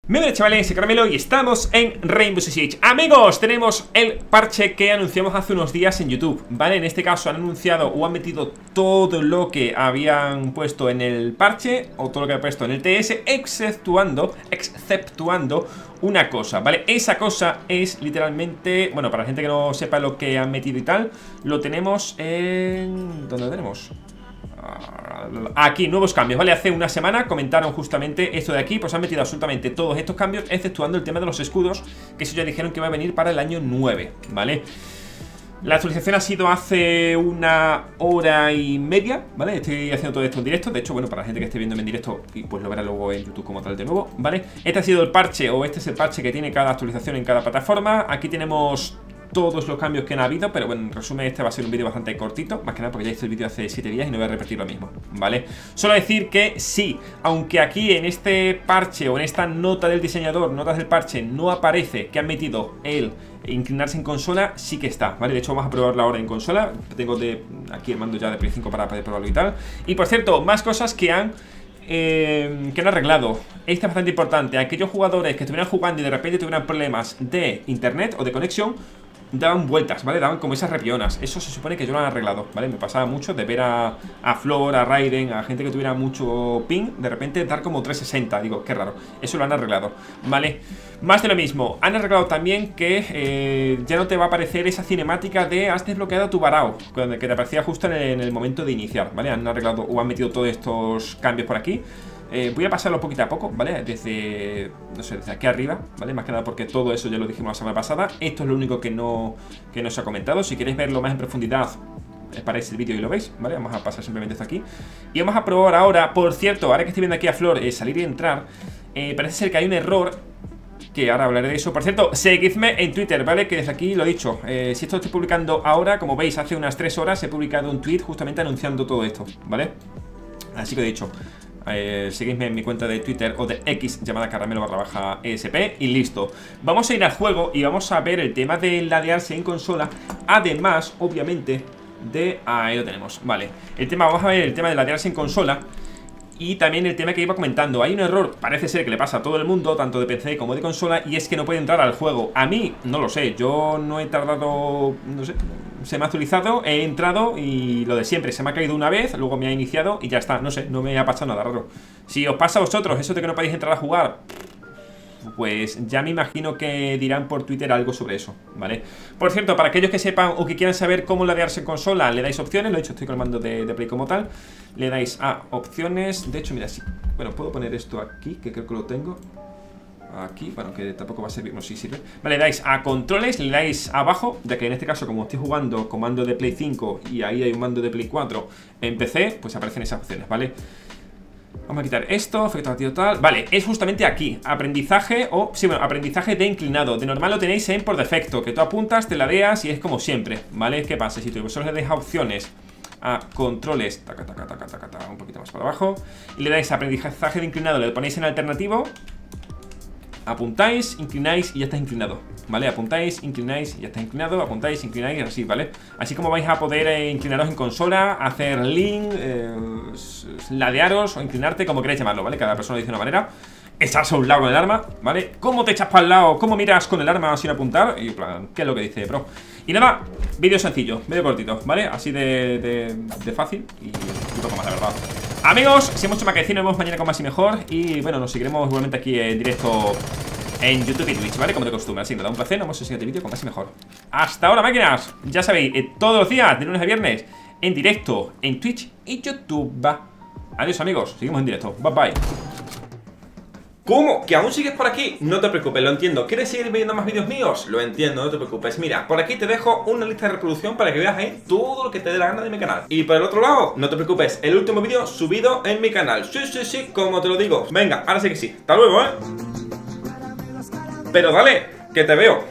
Muy bien, chavales, soy Caramelo y estamos en Rainbow Six Siege. Amigos, tenemos el parche que anunciamos hace unos días en YouTube, ¿vale? En este caso han anunciado o han metido todo lo que habían puesto en el parche, o todo lo que han puesto en el TS, exceptuando una cosa, ¿vale? Esa cosa es literalmente, bueno, para la gente que no sepa lo que han metido y tal, lo tenemos en... ¿dónde lo tenemos? Aquí, nuevos cambios, ¿vale? Hace una semana comentaron justamente esto de aquí. Pues han metido absolutamente todos estos cambios, exceptuando el tema de los escudos, que eso ya dijeron que va a venir para el año 9, ¿vale? La actualización ha sido hace una hora y media, ¿vale? Estoy haciendo todo esto en directo. De hecho, bueno, para la gente que esté viendo en directo, y pues lo verá luego en YouTube como tal de nuevo, ¿vale? Este ha sido el parche, o este es el parche que tiene cada actualización en cada plataforma. Aquí tenemos todos los cambios que han habido, pero bueno, en resumen este va a ser un vídeo bastante cortito, más que nada porque ya hice el vídeo hace 7 días y no voy a repetir lo mismo, ¿vale? Solo decir que sí, aunque aquí en este parche o en esta nota del diseñador, notas del parche, no aparece que han metido el inclinarse en consola, sí que está, ¿vale? De hecho vamos a probarlo ahora en consola. Tengo aquí el mando ya de Play 5 para poder probarlo y tal. Y por cierto, más cosas que han arreglado. Este es bastante importante. Aquellos jugadores que estuvieran jugando y de repente tuvieran problemas de internet o de conexión, daban vueltas, ¿vale? Daban como esas repionas. Eso se supone que yo lo han arreglado, ¿vale? Me pasaba mucho de ver a Flor, a Raiden, a gente que tuviera mucho ping, de repente dar como 360. Digo, qué raro. Eso lo han arreglado, ¿vale? Más de lo mismo. Han arreglado también que ya no te va a aparecer esa cinemática de has desbloqueado tu varao, que te aparecía justo en el momento de iniciar, ¿vale? Han arreglado o han metido todos estos cambios por aquí. Voy a pasarlo poquito a poco, ¿vale? Desde, no sé, desde aquí arriba, ¿vale? Más que nada porque todo eso ya lo dijimos la semana pasada. Esto es lo único que no se ha comentado. Si queréis verlo más en profundidad, paráis el vídeo y lo veis, ¿vale? Vamos a pasar simplemente esto aquí. Y vamos a probar ahora, por cierto, ahora que estoy viendo aquí a Flor salir y entrar, parece ser que hay un error, que ahora hablaré de eso. Por cierto, seguidme en Twitter, ¿vale? Que desde aquí lo he dicho. Si esto lo estoy publicando ahora, como veis, hace unas 3 horas he publicado un tweet justamente anunciando todo esto, ¿vale? Así que he dicho... seguidme en mi cuenta de Twitter o de X llamada caramelo_ESP y listo. Vamos a ir al juego y vamos a ver el tema de ladearse en consola. Además, obviamente, de... ahí lo tenemos, vale. Vamos a ver el tema de ladearse en consola. Y también el tema que iba comentando. Hay un error, parece ser que le pasa a todo el mundo, tanto de PC como de consola, y es que no puede entrar al juego. A mí, no lo sé, yo no he tardado, no sé, se me ha actualizado, he entrado y lo de siempre, se me ha caído una vez, luego me ha iniciado y ya está, no sé, no me ha pasado nada raro. Si os pasa a vosotros eso de que no podéis entrar a jugar, pues ya me imagino que dirán por Twitter algo sobre eso, ¿vale? Por cierto, para aquellos que sepan o que quieran saber cómo ladearse en consola, le dais opciones, lo he dicho, estoy con el mando de Play como tal. Le dais a opciones, de hecho, mira, sí, bueno, puedo poner esto aquí, que creo que lo tengo aquí, bueno, que tampoco va a servir, no sé si sirve. Vale, le dais a controles, le dais abajo, ya que en este caso, como estoy jugando con mando de Play 5 y ahí hay un mando de Play 4 en PC, pues aparecen esas opciones, ¿vale? Vamos a quitar esto, efecto activo tal. Vale, es justamente aquí, aprendizaje o... sí, bueno, aprendizaje de inclinado. De normal lo tenéis en por defecto, que tú apuntas, te ladeas y es como siempre, ¿vale? ¿Qué pasa? Si vosotros le dais a opciones, a controles, taca, taca, taca, taca, taca, un poquito más para abajo, y le dais a aprendizaje de inclinado, le ponéis en alternativo, apuntáis, inclináis y ya está inclinado, ¿vale? Apuntáis, inclináis y ya está inclinado, apuntáis, inclináis y así, ¿vale? Así como vais a poder inclinaros en consola, hacer link, ladearos o inclinarte, como queráis llamarlo, ¿vale? Cada persona lo dice de una manera. Echarse a un lado con el arma, ¿vale? ¿Cómo te echas para el lado? ¿Cómo miras con el arma sin apuntar? Y en plan, ¿qué es lo que dice, bro? Y nada, vídeo sencillo, medio cortito, ¿vale? Así de fácil y poco más, la verdad. Amigos, sin mucho más que decir, nos vemos mañana con más y mejor. Y bueno, nos seguiremos igualmente aquí en directo en YouTube y Twitch, ¿vale? Como de costumbre, así que da un placer, nos vemos en el siguiente vídeo con más y mejor. Hasta ahora, máquinas, ya sabéis, todos los días, de lunes a viernes, en directo, en Twitch y YouTube. Adiós, amigos, seguimos en directo, bye bye. ¿Cómo? ¿Que aún sigues por aquí? No te preocupes, lo entiendo. ¿Quieres seguir viendo más vídeos míos? Lo entiendo, no te preocupes. Mira, por aquí te dejo una lista de reproducción para que veas ahí todo lo que te dé la gana de mi canal. Y por el otro lado, no te preocupes, el último vídeo subido en mi canal. Sí, sí, sí, como te lo digo. Venga, ahora sí que sí. Hasta luego, ¿eh? Pero dale, que te veo.